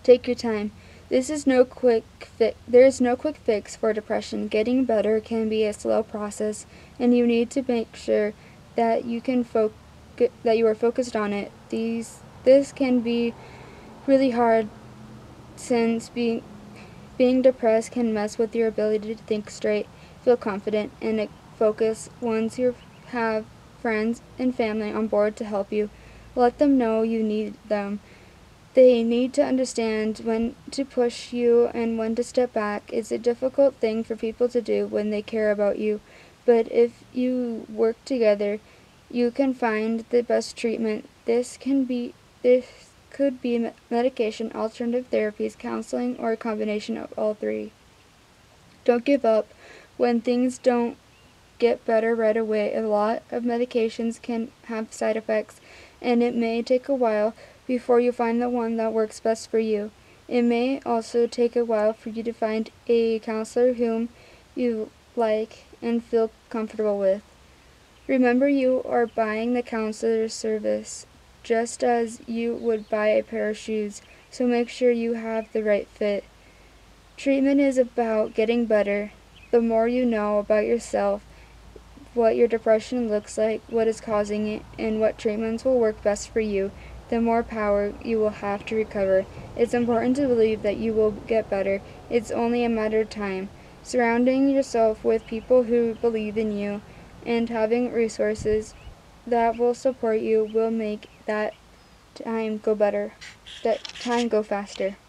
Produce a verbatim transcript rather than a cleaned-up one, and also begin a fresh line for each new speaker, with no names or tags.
Take your time. This is no quick fi- there is no quick fix for depression. Getting better can be a slow process, and you need to make sure that you can fo- that you are focused on it. These this can be really hard since being being depressed can mess with your ability to think straight, feel confident, and focus. Once you have friends and family on board to help you, let them know you need them. They need to understand when to push you and when to step back. It's a difficult thing for people to do when they care about you, but if you work together, you can find the best treatment. This can be this could be medication, alternative therapies, counseling, or a combination of all three. Don't give up when things don't get better right away. A lot of medications can have side effects, and it may take a while before you find the one that works best for you. It may also take a while for you to find a counselor whom you like and feel comfortable with. Remember, you are buying the counselor's service just as you would buy a pair of shoes, so make sure you have the right fit. Treatment is about getting better. The more you know about yourself, what your depression looks like, what is causing it, and what treatments will work best for you, the more power you will have to recover. It's important to believe that you will get better. It's only a matter of time. Surrounding yourself with people who believe in you and having resources that will support you will make that time go better, that time go faster.